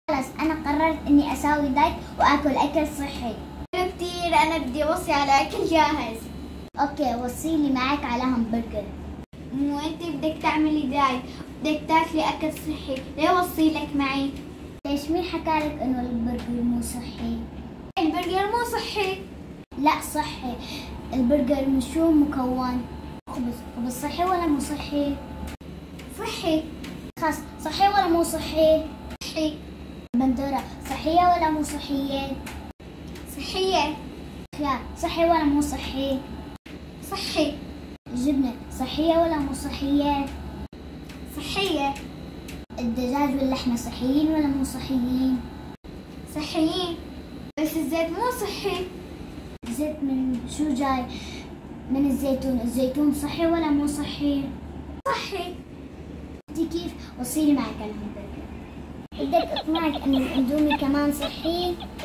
خلاص أنا قررت إني أساوي دايت وآكل أكل صحي. حلو كتير، أنا بدي أوصي على أكل جاهز. أوكي وصيلي معك على همبرجر. مو أنت بدك تعملي دايت، بدك تاكلي أكل صحي، ليه وصيلك معي؟ ليش مين حكالك إنه البرجر مو صحي؟ البرجر مو صحي. لا صحي، البرجر من شو مكون؟ خبز صحي ولا مو صحي؟ صحي. خلاص صحي ولا مو صحي؟ صحي. بندورة صحية ولا مو صحية؟ صحية. خيار صحي ولا مو صحي؟ صحي. جبنة صحية ولا مو صحية؟ صحية. الدجاج واللحمة صحيين ولا مو صحيين؟ صحيين، بس الزيت مو صحي. زيت من شو جاي؟ من الزيتون، الزيتون صحي ولا مو صحي؟ صحي. انتي كيف؟ وصيلي معك على الهمبرجر. بدك اقنعك ان الاندومي كمان صحي؟